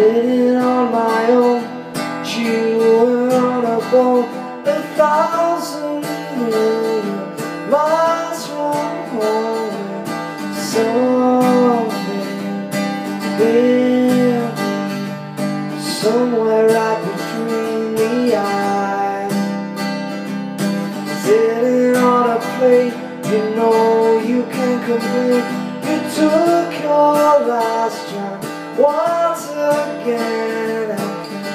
Sitting on my own, chewing on a bone, 1,000,000,000 miles from home. Something in somewhere right between the eyes. Sitting on a plate, you know you can't complain. You took your last shot once again, and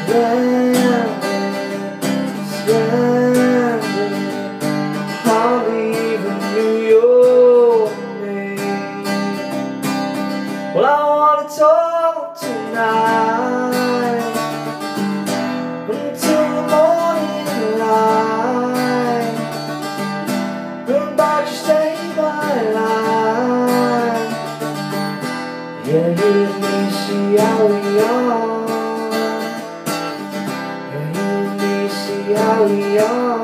stranded, hardly even knew your name. Well, I wanna talk tonight until the morning light about you saved my life. Yeah, you and me, see how we are. Yeah, you and me, see how we are.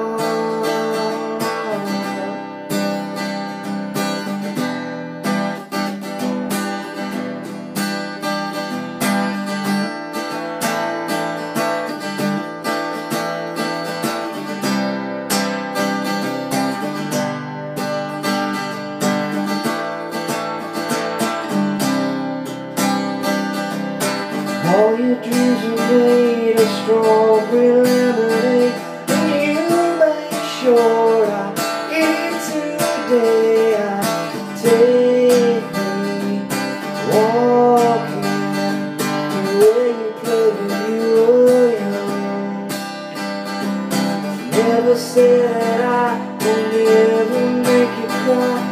All your dreams were made of strawberry lemonade, and you make sure I eat today. I take me walking the way you played when you were young. Never said that I will never make you cry.